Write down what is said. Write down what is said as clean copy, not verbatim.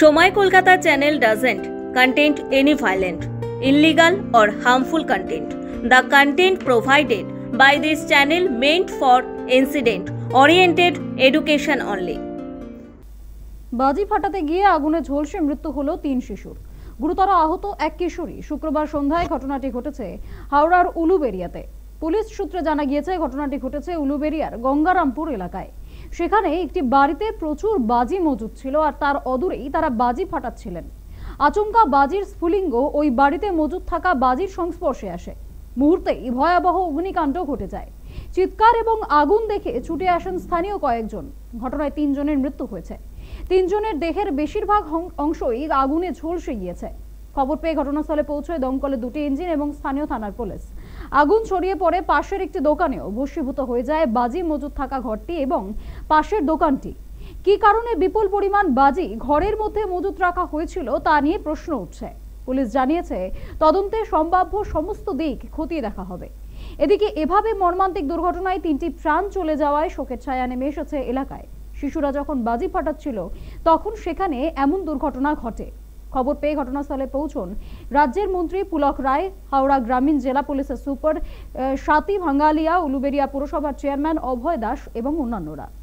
Shomai Kolkata channel doesn't contain any violent, illegal or harmful content. The content provided by this channel meant for incident-oriented education only. বাজি ফাটাতে গিয়ে আগুনে ঝলসে মৃত্যু হলো 3 শিশুর। গুরুতর আহত এক কিশোরী। শুক্রবার সন্ধ্যায় ঘটনাটি ঘটেছে হাওড়ার উলুবেড়িয়াতে। পুলিশ সূত্রে জানা গিয়েছে ঘটনাটি ঘটেছে উলুবেড়িয়ার গঙ্গারামপুর এলাকায়। সেখানে একটি বাড়িতে প্রচুর বাজি মজুদ ছিল আর তার অদূরেই তারা বাজি ফাটাচ্ছিলেন। আচমকা বাজির স্ফুলিঙ্গ ওই বাড়িতে মজুদ থাকা বাজির সংস্পর্শে আসে। মুহূর্তেই ভয়াবহ অগ্নিকাণ্ড ঘটে যায়। চিৎকার এবং আগুন দেখে ছুটে আসেন স্থানীয় কয়েকজন। ঘটনায় 3 জনের মৃত্যু হয়েছে। 3 জনের দেহের বেশিরভাগ অংশই আগুনে ঝলসে গিয়েছে। খবর পেয়ে ঘটনাস্থলে পৌঁছয় দমকলের 2টি ইঞ্জিন এবং স্থানীয় থানার পুলিশ। আগুন ছড়িয়ে পড়ে পাশের একটি দোকানেও। ভস্মীভূত হয়ে যায় বাজি মজুদ থাকা ঘরটি এবং পাশের দোকানটি। কি কারণে বিপুল পরিমাণ বাজি ঘরের মধ্যে মজুদ রাখা হয়েছিল তা নিয়ে প্রশ্ন উঠছে। পুলিশ জানিয়েছে তদন্তে সম্ভাব্য সমস্ত দিক খতিয়ে দেখা হবে। এদিকে এভাবে মর্মান্তিক দুর্ঘটনায় 3টি প্রাণ চলে যাওয়ায় শোকের ছায়া নেমে এসেছে এলাকায়। শিশুরা যখন বাজি ফাটাচ্ছিল তখন সেখানে এমন দুর্ঘটনা ঘটে। খবর পেয়ে ঘটনাস্থলে পৌঁছন রাজ্যের মন্ত্রী পুলক রায়, হাওড়া গ্রামীণ জেলা পুলিশের সুপার স্বাতী ভাঙ্গালিয়া, উলুবেড়িয়া পুরসভার চেয়ারম্যান অভয় দাস এবং অন্যান্যরা।